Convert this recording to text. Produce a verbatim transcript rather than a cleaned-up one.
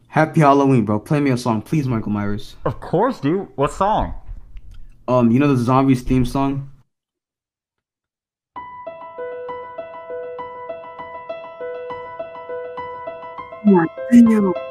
Happy Halloween, bro. Play me a song, please, Michael Myers. Of course, dude. What song? Um, you know the Zombies theme song? Damn.